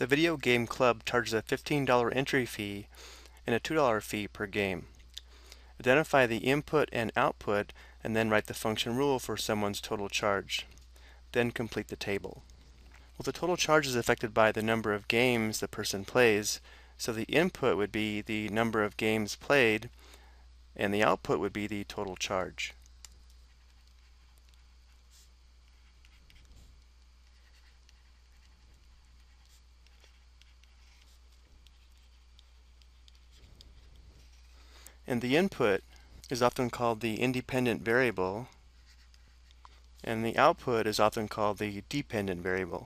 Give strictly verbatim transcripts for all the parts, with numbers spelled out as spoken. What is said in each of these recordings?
The Video Game Club charges a fifteen dollar entry fee and a two dollar fee per game. Identify the input and output and then write the function rule for someone's total charge. Then complete the table. Well, the total charge is affected by the number of games the person plays, so the input would be the number of games played and the output would be the total charge. And the input is often called the independent variable, and the output is often called the dependent variable.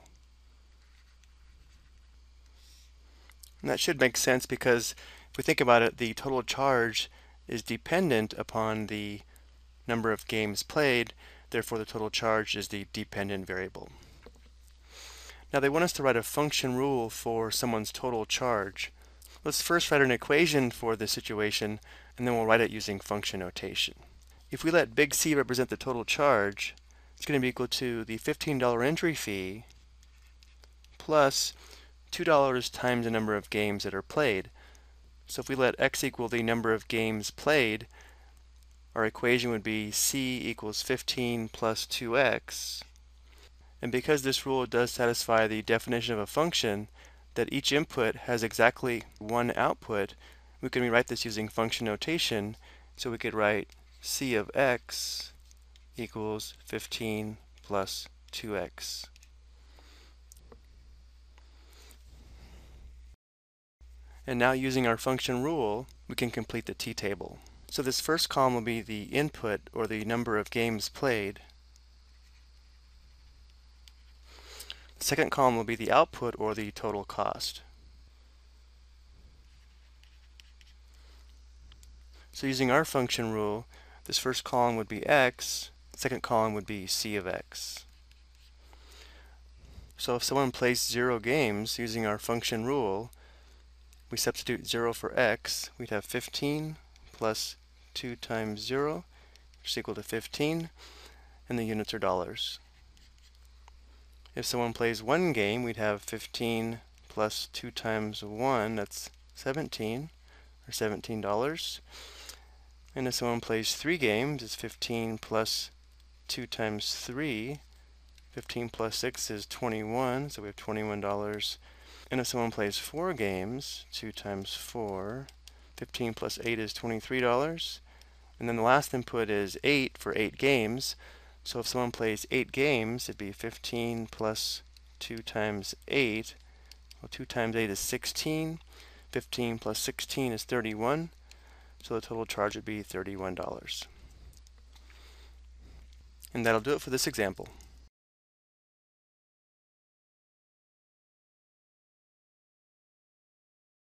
And that should make sense because if we think about it, the total charge is dependent upon the number of games played, therefore the total charge is the dependent variable. Now they want us to write a function rule for someone's total charge. Let's first write an equation for this situation, and then we'll write it using function notation. If we let big C represent the total charge, it's going to be equal to the fifteen dollar entry fee plus two dollars times the number of games that are played. So if we let x equal the number of games played, our equation would be C equals fifteen plus two x. And because this rule does satisfy the definition of a function, that each input has exactly one output, we can rewrite this using function notation. So we could write C of x equals fifteen plus two x. And now using our function rule, we can complete the t-table. So this first column will be the input, or the number of games played. The second column will be the output, or the total cost. So using our function rule, this first column would be x, the second column would be C of x. So if someone plays zero games using our function rule, we substitute zero for x, we'd have fifteen plus two times zero, which is equal to fifteen, and the units are dollars. If someone plays one game, we'd have fifteen plus two times one, that's seventeen, or seventeen dollars. And if someone plays three games, it's fifteen plus two times three. fifteen plus six is twenty-one, so we have twenty-one dollars. And if someone plays four games, two times four, fifteen plus eight is twenty-three dollars. And then the last input is eight for eight games. So if someone plays eight games, it'd be fifteen plus two times eight. Well, two times eight is sixteen. fifteen plus sixteen is thirty-one. So the total charge would be thirty-one dollars. And that'll do it for this example.